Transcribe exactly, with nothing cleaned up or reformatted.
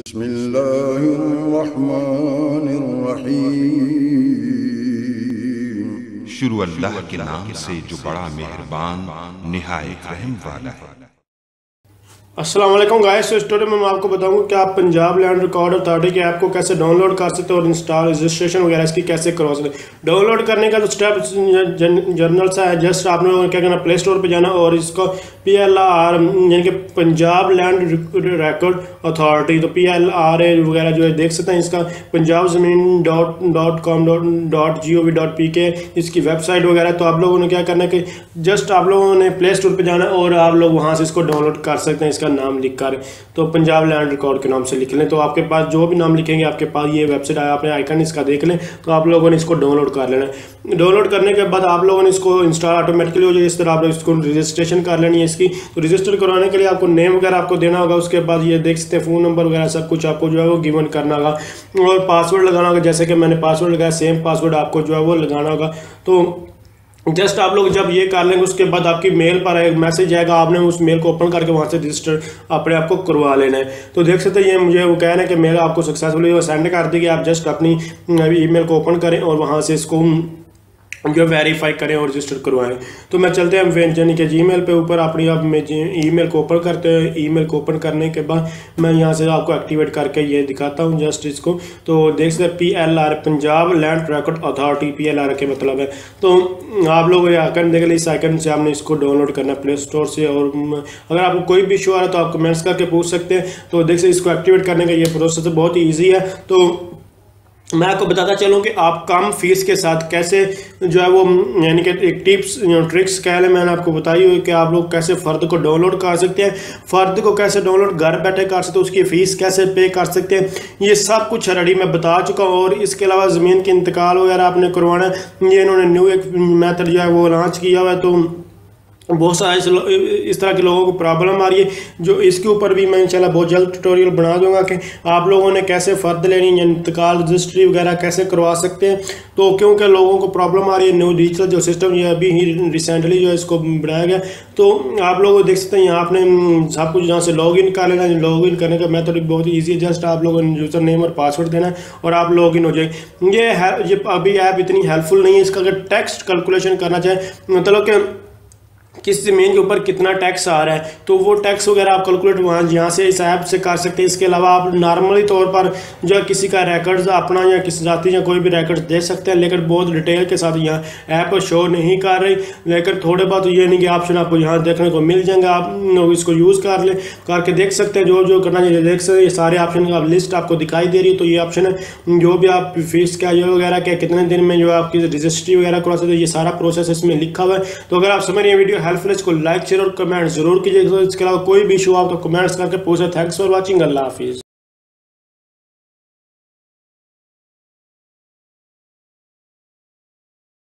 बिस्मिल्लाहिर्रहमानिर्रहीम। शुरू अल्लाह के नाम से जो बड़ा मेहरबान निहायत रहम वाला है। अस्सलाम वालेकुम गाइस, इस स्टोरी में मैं आपको बताऊंगा कि आप पंजाब लैंड रिकॉर्ड अथॉरिटी के ऐप को कैसे डाउनलोड कर सकते हैं और इंस्टॉल रजिस्ट्रेशन वगैरह इसकी कैसे करवा सकते हैं। डाउनलोड करने का तो स्टेप जनरल सा है। जस्ट आपने क्या करना, प्ले स्टोर पे जाना और इसको पी एल आर यानी कि पंजाब लैंड रिकॉर्ड अथॉरिटी, तो पी एल आर ए वगैरह जो है देख सकते हैं। इसका Punjab zameen dot dot com dot G O V dot P K इसकी वेबसाइट वगैरह। तो आप लोगों ने क्या करना है कि जस्ट आप लोगों ने प्ले स्टोर पर जाना और आप लोग वहाँ से इसको डाउनलोड कर सकते हैं। इसका नाम लिख कर तो पंजाब लैंड रिकॉर्ड के नाम से लिख लें, तो आपके पास जो भी नाम लिखेंगे आपके पास ये वेबसाइट आया, आपने आइकन इसका देख लें, तो आप लोगों ने इसको डाउनलोड कर लेना है। डाउनलोड करने के बाद आप लोगों ने इसको इंस्टॉल ऑटोमेटिकली हो जाए। इस तरह आप लोग इसको रजिस्ट्रेशन कर लेनी है इसकी। तो रजिस्टर करवाने के लिए आपको नेम वगैरह आपको देना होगा। उसके बाद ये देख सकते हैं फ़ोन नंबर वगैरह सब कुछ आपको जो है वो गिवन करना होगा और पासवर्ड लगाना होगा। जैसे कि मैंने पासवर्ड लगाया, सेम पासवर्ड आपको जो है वो लगाना होगा। तो जस्ट आप लोग जब ये कर लेंगे उसके बाद आपकी मेल पर एक मैसेज आएगा, आपने उस मेल को ओपन करके वहाँ से रजिस्टर अपने आप को करवा लेना है। तो देख सकते हैं ये मुझे वो कह रहे हैं कि मेल आपको सक्सेसफुली सेंड कर दी। आप जस्ट अपनी ईमेल को ओपन करें और वहाँ से इसको जो वेरीफाई करें और रजिस्टर करवाएं। तो मैं चलते हैं यानी कि जीमेल पे ऊपर अपनी आप ईमेल को ओपन करते हैं। ईमेल को ओपन करने के बाद मैं यहाँ से आपको एक्टिवेट करके ये दिखाता हूँ जस्ट इसको। तो देख सकते हैं P L R Punjab land record authority, P L R के मतलब है। तो आप लोग ये आइकन देख लें, इस आइकन से आपने इसको डाउनलोड करना है प्ले स्टोर से। और अगर आपको कोई भी इशू आ रहा है तो आप कमेंट्स करके पूछ सकते हैं। तो देख सकते इसको एक्टिवेट करने का ये प्रोसेस बहुत ही ईजी है। तो मैं आपको बताता चलूँ कि आप कम फीस के साथ कैसे जो है वो यानी कि एक टिप्स ट्रिक्स कह लें मैंने आपको बताई हुई कि आप लोग कैसे फ़र्द को डाउनलोड कर सकते हैं, फ़र्द को कैसे डाउनलोड घर बैठे कर सकते हैं, उसकी फ़ीस कैसे पे कर सकते हैं, ये सब कुछ ऑलरेडी मैं बता चुका हूँ। और इसके अलावा ज़मीन के इंतकाल वगैरह आपने करवाना है, ये इन्होंने न्यू एक मेथड जो है वो लॉन्च किया हुआ है। तो बहुत सारे इस तरह के लोगों को प्रॉब्लम आ रही है, जो इसके ऊपर भी मैं इंशाल्लाह बहुत जल्द ट्यूटोरियल बना दूंगा कि आप लोगों ने कैसे फ़र्द लेनी या इंतकाल रजिस्ट्री वगैरह कैसे करवा सकते हैं। तो क्योंकि लोगों को प्रॉब्लम आ रही है, न्यू डिजिटल जो सिस्टम ये अभी ही रिसेंटली जो है इसको बनाया गया। तो आप लोग देख सकते हैं यहाँ आपने सब कुछ यहाँ से लॉग इन कर लेना। लॉग इन करने का मेथड बहुत ही ईजी है। जस्ट आप लोगों ने यूज़र नेम और पासवर्ड देना है और आप लॉग इन हो जाएंगे। ये है ये अभी ऐप इतनी हेल्पफुल नहीं है। इसका अगर टैक्स कैलकुलेशन करना चाहे, मतलब कि किस ज़मीन के ऊपर कितना टैक्स आ रहा है, तो वो टैक्स वगैरह आप कैलकुलेट वहाँ यहाँ से इस ऐप से कर सकते हैं। इसके अलावा आप नॉर्मली तौर पर जो है किसी का रिकॉर्ड्स अपना या किसी जाति या कोई भी रिकॉर्ड्स दे सकते हैं, लेकिन बहुत डिटेल के साथ यहाँ ऐप शो नहीं कर रही। लेकिन थोड़े बहुत ये नहीं कि ऑप्शन आपको यहाँ देखने को मिल जाएंगे, आप इसको यूज़ कर ले करके देख सकते हैं। जो जो करना चाहिए देख सकते हैं। ये सारे ऑप्शन का लिस्ट आपको दिखाई दे रही है। तो ये ऑप्शन है जो भी आप फीस क्या ये वगैरह क्या कितने दिन में जो आपकी रजिस्ट्री वगैरह करवा सकते हैं, ये सारा प्रोसेस इसमें लिखा हुआ है। तो अगर आप समझ रहे हैं वीडियो हेल्पफुल, इसको लाइक शेयर और कमेंट जरूर कीजिएगा। इसके अलावा कोई भी इशू हो तो कमेंट्स करके पूछे। Thanks for watching. अल्लाह हाफिज़।